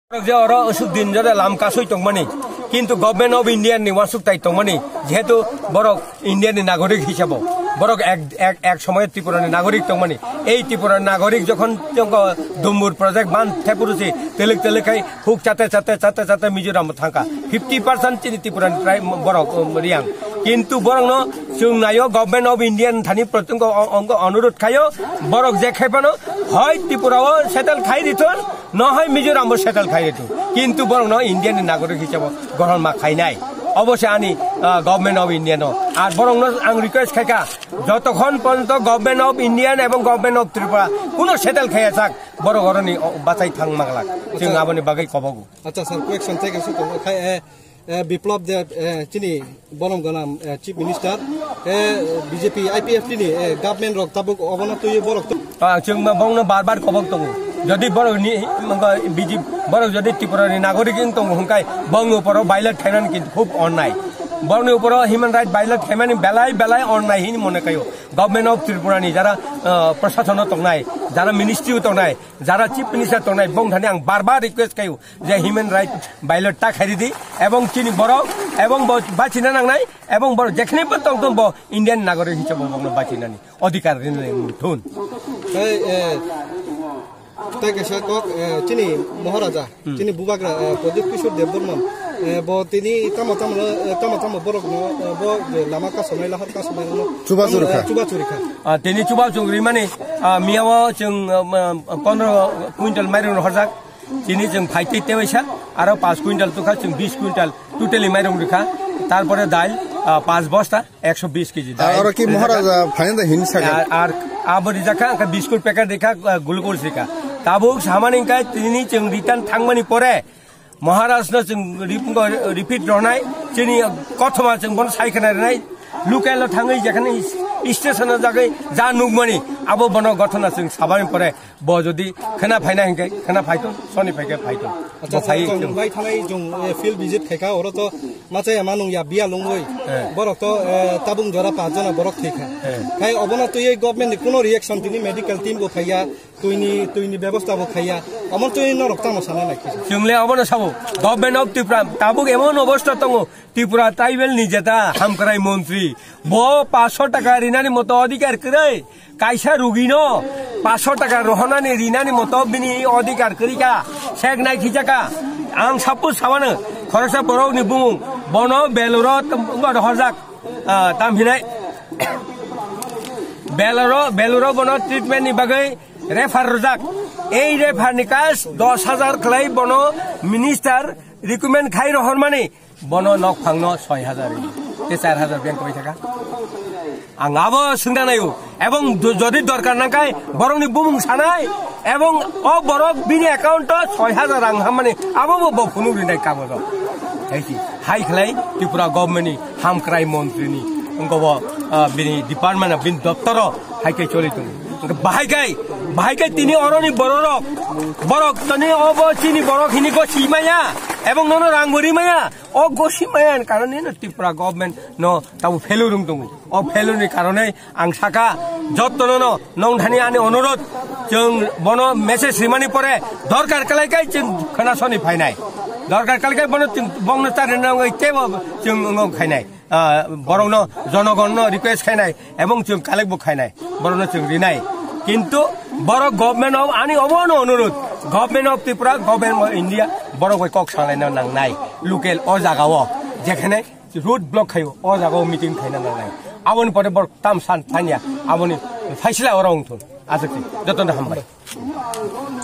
दिन जरा लाम कासुई तंगमानी किंतु गवर्नमेंट ऑफ इंडिया नि वासुक ताई तंगमानी जेहेतु बरक इंडिया नि नागरिक हिसाब बरक एक समय त्रिपुरा नागरिक तंगमानी এই ত্রিপুরার নাগরিক যখন ডুম্বুর প্রজেক্ট বান থেপুরুছি তেলেকাই হুক চাতে মিজোরাম থাকা 50% চিনি ত্রিপুরার প্রায় বরক রিয়াং কিন্তু বরং जों नायो गवर्नमेंट ऑफ इंडिया थानी प्रत्यंग अंग अनुरोध खायो बरक जे खाइबानो হয় ত্রিপুরাও সেটেল খাই দিতন ন হয় মিজোরামও সেটেল খাই দিত কিন্তু বরং ইন্ডিয়ান নাগরিক হিসাবে গ্রহণ মা খাই নাই অবশ্যই আনি গভর্নমেন্ট অফ ইন্ডিয়ান আর বরং আং রিকোয়েস্ট খাইকা যতক্ষণ পর্যন্ত গভর্নমেন্ট অফ ইন্ডিয়ান এবং গভর্নমেন্ট অফ ত্রিপুরা কোনো সেটেল খাইয়া থাক বড় ঘরনি বাঁচাই থাং মাগলাক जों আবনি বাগৈ কবগু আচ্ছা স্যার কোয়েকশন থেকে শুরু খাই বিপ্লব দে চিনি বরং গনাম চিফ মিনিস্টার বিজেপি আইপিএফ নি গভর্নমেন্ট রক তাবুক অবনতই বরক जों बंगनो बार कबक दङ যদি বরনি বিজেপি বড় যদি ত্রিপুরার নাগরিক দङ হুंकाय बंग ऊपर बाइलेट थाइनान किन्तु खूब अन्याय बंगनि ऊपर ह्यूमन राइट बाइलेट थाइमानि बेलाय अन्याय हिनि मने कायो गवर्नमेंट ऑफ त्रिपुरानि जारा प्रशासन तंगनाय जारा मिनिस्ट्री तंगनाय जारा चीफ मिनिस्टर तंगनाय बंग थानि आं बार रिक्वेस्ट कायो जे ह्यूमन राइट बाइलेट ता खारिदि एवं चिनि बर एवं बाचिना नांनाय एवं बर जेखनेबो तंग इंडियन नागरिक हिसाबै बंगनो बाचिनानि अधिकार थुन चिनी महाराजा चिनी बुबाग्रा प्रदीप किशोर देवबर्मन তিনি তাম বরক লামা কাসনাই লাহার কাসনাই চুবা চুরিখা তিনি চুবা চুরি মানে মিয়াও जों 15 কুইন্টাল মাইরং হরজাক তিনি जों ফাইতে তেইসা আর 5 কুইন্টাল তুখা जों 20 কুইন্টাল টোটালি মাইরং রেখা তারপরে ডাল 5 বস্তা 120 কেজি আর কি মহারাজা ফাইনা হিংসা আর আবরি জাকা বিস্কুট প্যাকেট রেখা গ্লুকোজ রেখা তাবুক সামানিংকাय তিনি जों রিটার্ন থাংমানি পরে महाराष्ट्र जों रिपिट रहनाय जोंनि कथमा जों बन सायखनाय लुकेल थाङै जेखाने स्टेशन जागै जा नुगमनि आबो बन गठना जों साबानि परे ब जदि खोना फायना हिंकै खोना फायतो सनि फायके फायतो अच्छा जों बाय थाङै जों फिल्ड विजिट खायखा अरत माचे मानुं या बिया लंगै बरक तो ताबुं जरा 5 जना बरक थैखा खाय अबना तयै गवर्नमेन्ट कोनो रिएक्शन तिनि मेडिकल टीम बो खाया तुइनि व्यवस्था बो खाया अमन तुइ न रक्ता मसाना नाखि जोंले अबना साबो गवर्नमेंट ऑफ त्रिपुरा ताबुक एमन अवस्था दङ त्रिपुरा ट्राइबल नि जेता हामक्राय मन्त्री ब 500 টাকা রিনানি মতো অধিকার করে কাইসা রুগিনো 500 টাকা রহনানি রিনানি মতো বিনি অধিকার করিকা শেখ নাই খিজাকা আং সাপোজ সাবানো খরসা বরনি বুং বন বেলুরত হরজাক তামহিনাই বেলুর বন ট্রিটমেন্ট নি বাগৈ রেফার রজাক এই রেফার নিকাশ 10,000 খলাই বন মিনিস্টার রিকমেন্ড খাই রহন মানে বন নক ফাংনো 6,000 4,000 ব্যাংক কই থাকা आं आबो सोंदानायो एवं जदि दरकार नाकाय बरंनि बुमुं सानाय एवं अ बरक बिनि अकाउंट 6,000 रां हामाने आबो बफुनु रिनाय कामो हैसि हाइ खलाय त्रिपुरा गवर्नमेन्टनि हामक्राय मन्त्रीनि गव बिनि डिपार्टमेन्ट बिन दप्तर हाइके चलितु बाहायकाय तिनि अरनि बरक तनि अब चिनि बरक हिनि को सिमाया एवं नन रांगुरि माया अ गसिमाया कारणे न त्रिपुरा गवर्नमेन्ट न ताबु फेलु रुम दङ अ फेलुनि कारणे आं साका जत्तन न नंधानि आनि अनुरोध जों बन मेसेज रिमानि परे दरकार कलायकाय जों खोनासनि फायनाय दरकार कलायकाय बन चार नङै तेबो जों खायनाय बरंन जनगण रिक्वेस्ट खायनाय एवं जों कालेक्ट खायनाय बरंन जों रिनाय किन्तु बर गवर्नमेंट ऑफ आनी अबनो अनुरोध government of Tripura government of India बर गय कक सालायनो नांनाय लुकेल अ जागाव जेखाने रूट ब्लक खायो अ जागाव मीटिंग खायना नांनाय आबोनि परे बर ताम सान फानिया आबोनि फाइसला अराउंड आजके जतन हामबाय